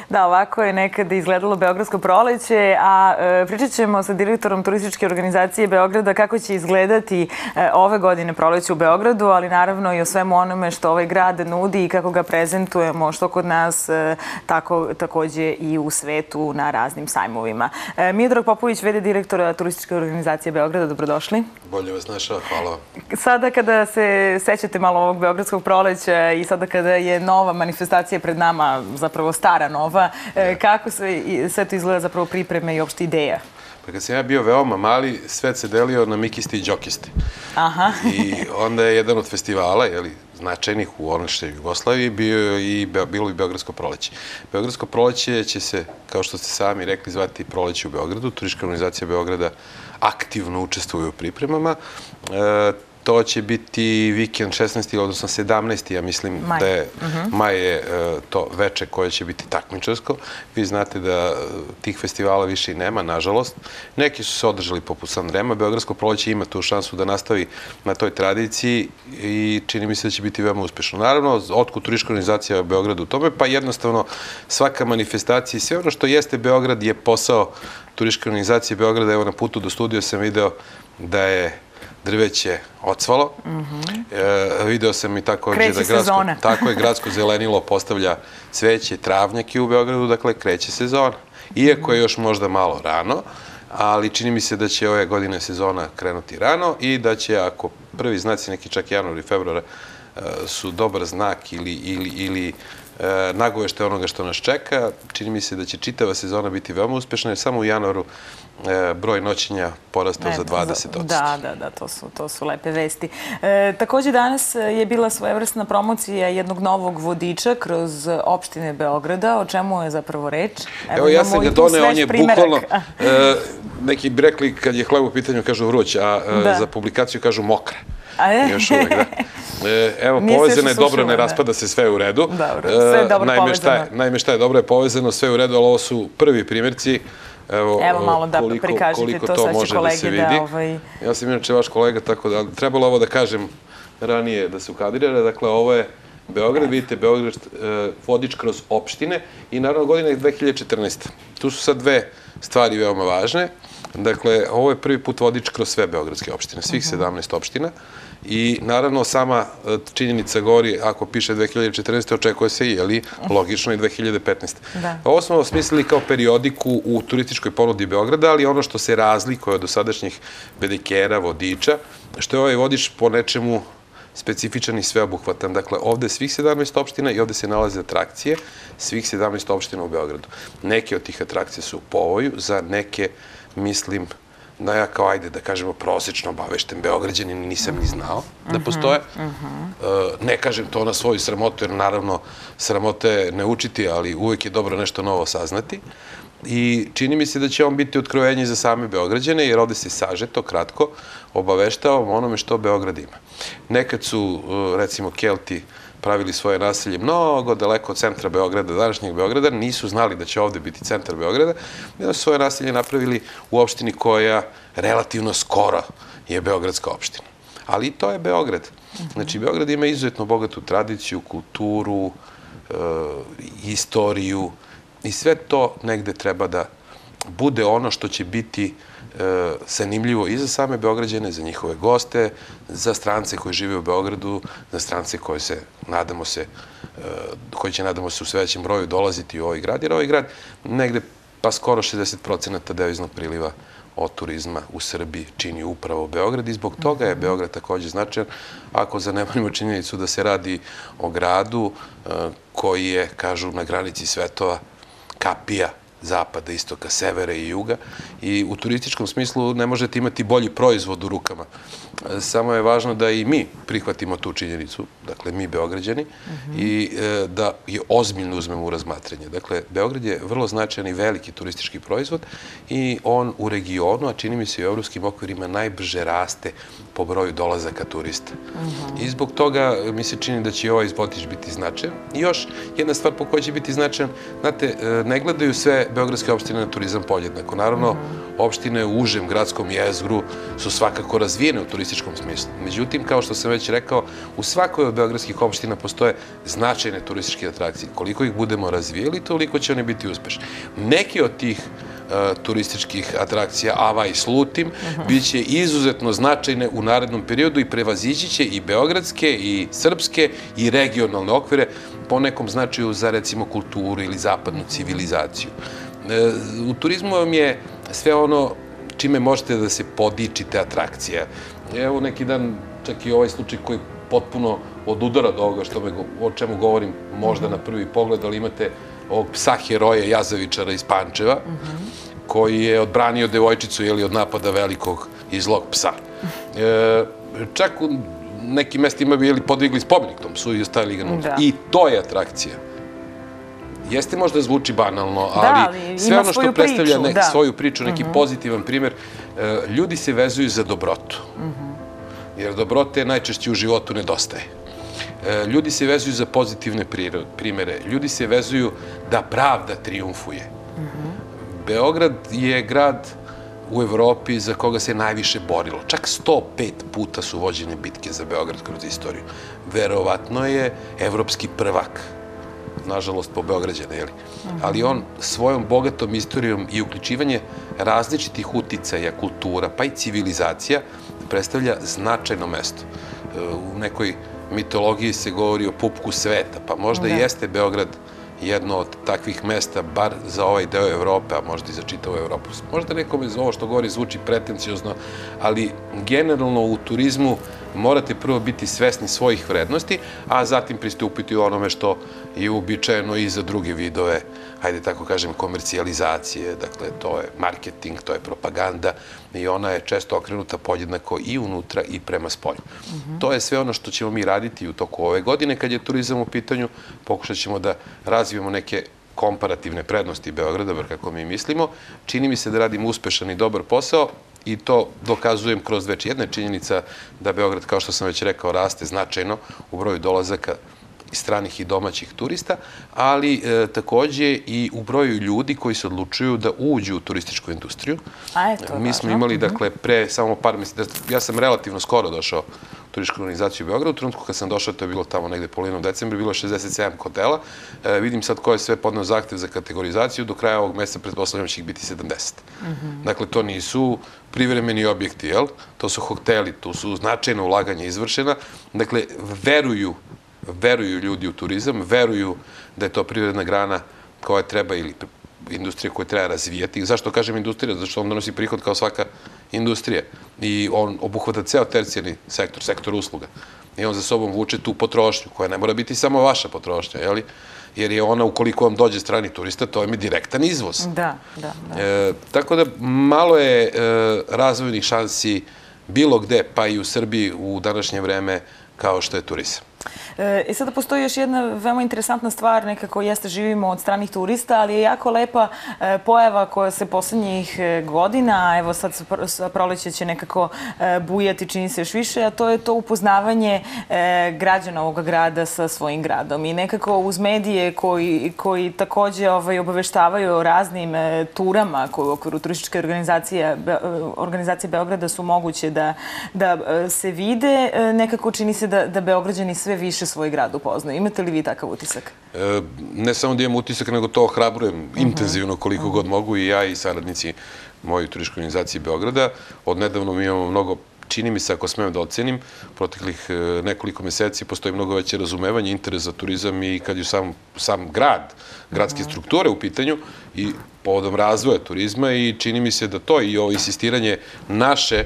Da, ovako je nekada izgledalo Beogradsko proleće, a pričat ćemo sa direktorom turističke organizacije Beograda kako će izgledati ove godine proleće u Beogradu, ali naravno i o svemu onome što ovaj grad nudi i kako ga prezentujemo, što kod nas, tako takođe i u svetu na raznim sajmovima. Miodrag Popović, v.d. direktora turističke organizacije Beograda, dobrodošli. Bolje vas našao, hvala vam. Sada kada se sećate malo ovog Beogradskog proleća i sada kada je nova manifestacija pred nama, zapravo stara nova, kako sve to izgleda zapravo pripreme i uopšte ideja? Pa kad sam ja bio veoma mali, svet se delio na mikisti i džokisti. Aha. I onda je jedan od festivala, značajnih u ondašnjoj Jugoslaviji, bilo i Beogradsko proleće. Beogradsko proleće će se, kao što ste sami rekli, zvati Proleće u Beogradu. Turistička organizacija Beograda aktivno učestvuje u pripremama. To će biti vikend 16. odnosno 17. ja mislim da je maj je to veče koje će biti takmičarsko. Vi znate da tih festivala više i nema, nažalost. Neki su se održali poput Sanrema. Beogradsko proleće ima tu šansu da nastavi na toj tradiciji i čini mi se da će biti veoma uspešno. Naravno, otkud turistička organizacija Beograda u tome, pa jednostavno svaka manifestacija i sve ono što jeste Beograd je posao turističke organizacije Beograda. Evo, na putu do studija sam video da je drveće ocvalo. Video sam i takođe da gradsko zelenilo postavlja cveće, travnjaki u Beogradu, dakle kreće sezona. Iako je još možda malo rano, ali čini mi se da će ove godine sezona krenuti rano i da će, ako prvi znaci, neki čak januar i februar, su dobar znak ili nagovešte onoga što nas čeka, čini mi se da će čitava sezona biti veoma uspešna, jer samo u januaru broj noćenja porastao za 20%. Da, to su lepe vesti. Takođe, danas je bila svojevrsna promocija jednog novog vodiča kroz opštine Beograda. O čemu je zapravo reč? Evo, ja sam ga doneo, on je bukvalno, neki bi rekli kad je hleb u pitanju kažu vruć, a za publikaciju kažu mokra. Još uvek, da. Evo, povezano je dobro, ne raspada se, sve u redu. Dobro, sve je dobro povezano. Naime, šta je dobro je povezano, sve u redu, ali ovo su prvi primjerci. Evo malo da prikažete to, sad će kolege da... Ja sam inače vaš kolega, tako da trebalo ovo da kažem ranije da se ukadrira. Dakle, ovo je Beograd, vidite, Beograd vodič kroz opštine i naravno godina je 2014. Tu su sad dve stvari veoma važne. Dakle, ovo je prvi put vodič kroz sve beogradske opštine, svih 17 opština. I naravno sama činjenica govori, ako piše 2014. očekuje se i, logično, i 2015. Ovo smo osmislili kao periodiku u turističkoj ponudi Beograda, ali ono što se razlikuje od dosadašnjih pedikera, vodiča, što je ovaj vodič po nečemu specifičan i sveobuhvatan. Dakle, ovde je svih 17 opština i ovde se nalaze atrakcije svih 17 opština u Beogradu. Neke od tih atrakcija su u povoju, za neke, mislim, da ja kao, ajde da kažemo, prosečno obavešten Beograđanin nisam ni znao da postoje. Ne kažem to na svoju sramotu, jer naravno sramote ne učiti, ali uvek je dobro nešto novo saznati. I čini mi se da će on biti otkrovenje za same Beograđane, jer ovde se sažeto, kratko, obaveštavamo onome što Beograd ima. Nekad su, recimo, Kelti pravili svoje naselje mnogo daleko od centra Beograda, današnjeg Beograda, nisu znali da će ovde biti centar Beograda, i da su svoje naselje napravili u opštini koja relativno skoro je beogradska opština. Ali i to je Beograd. Znači, Beograd ima izuzetno bogatu tradiciju, kulturu, istoriju i sve to negde treba da bude ono što će biti zanimljivo i za same Beograđane, za njihove goste, za strance koji žive u Beogradu, za strance koji će, nadamo se, u sve većem broju dolaziti u ovaj grad, jer ovaj grad negde pa skoro 60% deviznog priliva od turizma u Srbiji čini upravo Beograd i zbog toga je Beograd takođe značajan, ako zanemarimo činjenicu da se radi o gradu koji je, kažu, na granici svetova, kapija zapada, istoka, severa i juga, i u turističkom smislu ne možete imati bolji proizvod u rukama. Samo je važno da i mi prihvatimo tu činjenicu, dakle mi Beograđani, i da je ozbiljno uzmemo u razmatranje. Dakle, Beograd je vrlo značajan i veliki turistički proizvod i on u regionu, a čini mi se i u evropskim okvirima, najbrže raste po broju dolazaka turista. I zbog toga mi se čini da će i ovaj vodič biti značajan. I još jedna stvar po kojoj će biti značajan, znate, ne gledaju sve beogradske opštine na turizam podjednako. Naravno, opštine u užem gradskom jezgru su svakako razvijene u turističkom smislu. Međutim, kao što sam već rekao, u svakoj od beogradskih opština postoje značajne turističke atrakcije. Koliko ih budemo razvijeli, toliko će oni biti uspešni. Neki od tih turističkih atrakcija, Ava i Slutim, bit će izuzetno značajne u narednom periodu i prevazići će i beogradske, i srpske, i regionalne okvire po nekom značaju za, recimo, kulturu ili zapadnu civilizaciju. U turizmu vam je sve ono čime možete da se podičite atrakcija. Evo neki dan, čak i ovaj slučaj koji potpuno odudara od ovoga o čemu govorim možda na prvi pogled, ali imate ovog psa heroja Jazavičara iz Pančeva, koji je odbranio devojčicu od napada velikog i zlog psa. Čak u nekim mestima bi podigli spomenik tom psu i ostavili ga nutra. I to je atrakcija. Jeste možda zvuči banalno, ali sve ono što predstavlja svoju priču, neki pozitivan primer, ljudi se vezuju za dobrotu. Jer dobrote najčešće u životu nedostaje. Ljudi se vezuju za pozitivne primere. Ljudi se vezuju da pravda trijumfuje. Beograd je grad u Evropi za koga se najviše borilo. Čak 105 puta su vođene bitke za Beograd kroz istoriju. Verovatno je evropski prvak. Nažalost, po Beograđana, jeli? Ali on svojom bogatom istorijom i uključivanje različitih uticaja, kultura, pa i civilizacija, predstavlja značajno mesto. U nekoj mitologiji se govori o pupku sveta, pa možda i jeste Beograd jedno od takvih mesta, bar za ovaj deo Evrope, a možda i za čitavu Evropu. Možda nekome ovo što govori zvuči pretenciozno, ali generalno u turizmu morate prvo biti svesni svojih vrednosti, a zatim pristupiti onome što je uobičajeno i za druge vidove, hajde tako kažem, komercijalizacije. Dakle, to je marketing, to je propaganda i ona je često okrenuta podjednako i unutra i prema spolju. To je sve ono što ćemo mi raditi u toku ove godine. Kad je turizam u pitanju, pokušat ćemo da razvijemo neke komparativne prednosti Beograda, bar kako mi mislimo. Čini mi se da radimo uspešan i dobar posao i to dokazujem kroz već jedna činjenica da Beograd, kao što sam već rekao, raste značajno u broju dolazaka stranih i domaćih turista, ali takođe i u broju ljudi koji se odlučuju da uđu u turističku industriju. Mi smo imali, dakle, pre samo par meseci, ja sam relativno skoro došao u turističku organizaciju u Beogradu. U trenutku kad sam došao, to je bilo tamo negde polovinom decembra, bilo je 67 hotela. Vidim sad ko je sve podneo zahtev za kategorizaciju. Do kraja ovog meseca pretpostavljam će ih biti 70. Dakle, to nisu privremeni objekti, jel? To su hoteli, tu su značajna ulaganja izvršena. Dakle, veruju ljudi u turizam, veruju da je to privredna grana koja treba ili industrija koju treba razvijati. Zašto kažem industrija? Zato što on donosi prihod kao svaka industrija. I on obuhvata ceo tercijarni sektor, sektor usluga. I on za sobom vuče tu potrošnju, koja ne mora biti samo vaša potrošnja, jeli? Jer je ona, ukoliko vam dođe strani turista, to je direktan izvoz. Tako da malo je razvojnih šansi bilo gde, pa i u Srbiji u današnje vreme, kao što je turizam. I sada postoji još jedna veoma interesantna stvar, nekako jeste živimo od stranih turista, ali je jako lepa pojava koja se poslednjih godina, evo sad sa proleće će nekako bujati, čini se još više, a to je to upoznavanje građana ovoga grada sa svojim gradom. I nekako uz medije koji takođe obaveštavaju o raznim turama koje u okviru turističke organizacije Beograda su moguće da se vide, nekako čini se da Beograđani sve više svoj grad upoznaju. Imate li vi takav utisak? Ne samo da imam utisak, nego to ohrabrujem intenzivno koliko god mogu i ja i saradnici moje turističke organizacije Beograda. Od nedavno mi imamo mnogo, čini mi se, ako smem da ocenim, proteklih nekoliko meseci postoji mnogo veće razumevanje, interes za turizam i kad je sam grad, gradske strukture u pitanju i povodom razvoja turizma i čini mi se da to i ovo insistiranje naše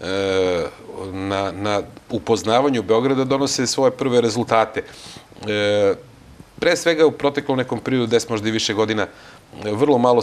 na upoznavanju Beograda donose svoje prve rezultate. Pre svega u proteklom nekom periodu, 10 možda i više godina, vrlo malo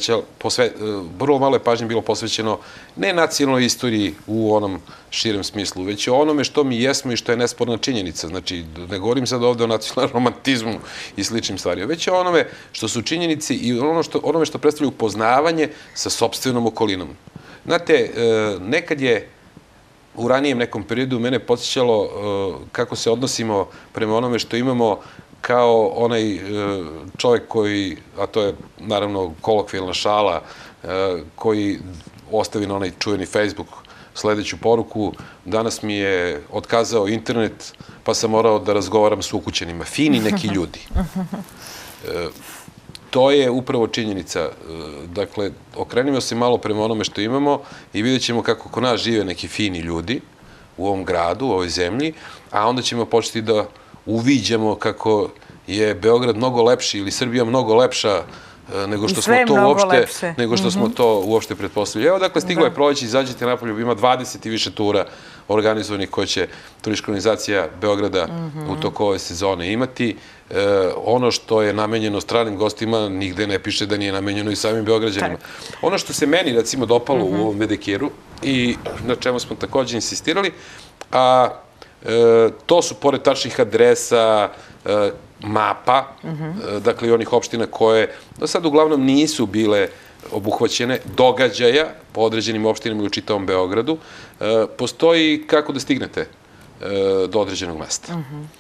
je pažnje bilo posvećeno ne nacionalnoj istoriji u onom širem smislu, već o onome što mi jesmo i što je nesporna činjenica. Znači, ne govorim sad ovde o nacionalnom romantizmu i sličnim stvarima, već o onome što su činjenice i onome što predstavlja upoznavanje sa sopstvenom okolinom. Znate, nekad je u ranijem nekom periodu mene podsjećalo kako se odnosimo prema onome što imamo kao onaj čovjek koji, a to je naravno kolokvijalna šala, koji ostavi na onaj čuveni Facebook sledeću poruku: danas mi je otkazao internet, pa sam morao da razgovaram s ukućenima. Fini neki ljudi. To je upravo činjenica. Dakle, okrenimo se malo prema onome što imamo i vidjet ćemo kako kod nas žive neki fini ljudi u ovom gradu, u ovoj zemlji, a onda ćemo početi da uviđamo kako je Beograd mnogo lepši ili Srbija mnogo lepša nego što smo to uopšte pretpostavili. Evo, dakle, stiglo je proleće, izađite napolje, ima 20 i više tura organizovanih koje će turistička organizacija Beograda u toku ove sezone imati. Ono što je namenjeno stranim gostima nigde ne piše da nije namenjeno i samim Beograđanima. Ono što se meni, recimo, dopalo u ovom Medekiru i na čemu smo takođe insistirali, a to su, pored tačnih adresa, mapa, dakle i onih opština koje do sad uglavnom nisu bile obuhvaćene, događaja po određenim opštinama ili u čitavom Beogradu, postoji kako da stignete do određenog mesta.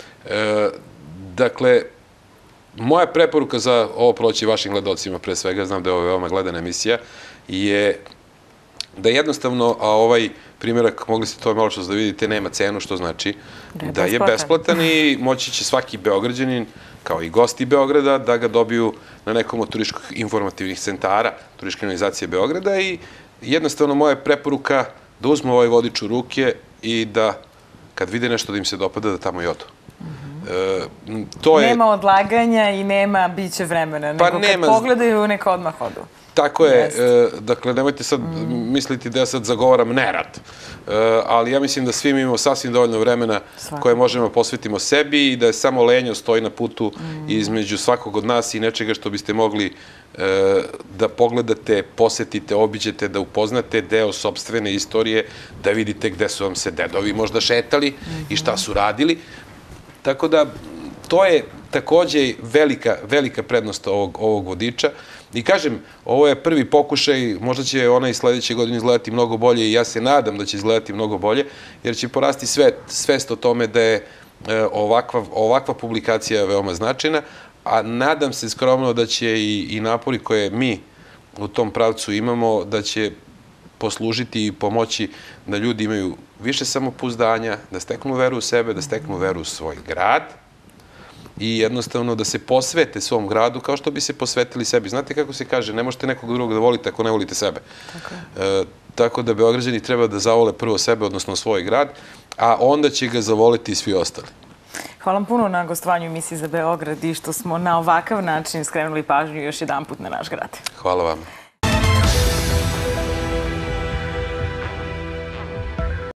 Dakle, moja preporuka za ovo proći vašim gledalcima, pre svega, znam da je ovo veoma gledana emisija, je da jednostavno, a ovaj primjerak, mogli ste to malo što da vidite, nema cenu, što znači da je besplatan i moći će svaki Beograđanin, kao i gosti Beograda, da ga dobiju na nekom od turističko-informativnih centara turističke organizacije Beograda i jednostavno moja preporuka da uzmu ovaj vodič u ruke i da kad vide nešto da im se dopada, da tamo i odu. Nema odlaganja i nema biće vremena, nego kad pogledaju, neka odmah odu. Tako je, dakle, nemojte sad misliti da ja sad zagovaram nerad, ali ja mislim da svi imamo sasvim dovoljno vremena koje možemo posvetimo sebi i da je samo lenjo stoji na putu između svakog od nas i nečega što biste mogli da pogledate, posetite, obiđete, da upoznate deo sopstvene istorije, da vidite gde su vam se dedovi možda šetali i šta su radili. Tako da, to je takođe velika prednost ovog vodiča. I kažem, ovo je prvi pokušaj, možda će ona i sledeće godine izgledati mnogo bolje i ja se nadam da će izgledati mnogo bolje, jer će porasti svest o tome da je ovakva publikacija veoma značajna, a nadam se skromno da će i napori koje mi u tom pravcu imamo, da će poslužiti i pomoći da ljudi imaju više samopouzdanja, da steknu veru u sebe, da steknu veru u svoj grad i jednostavno da se posvete svom gradu kao što bi se posvetili sebi. Znate kako se kaže, ne možete nekog drugog da volite ako ne volite sebe. Tako da Beograđani treba da zavole prvo sebe, odnosno svoj grad, a onda će ga zavoliti i svi ostali. Hvala vam puno na gostovanju emisiji za Beograd i što smo na ovakav način skrenuli pažnju još jedan put na naš grad. Hvala vam.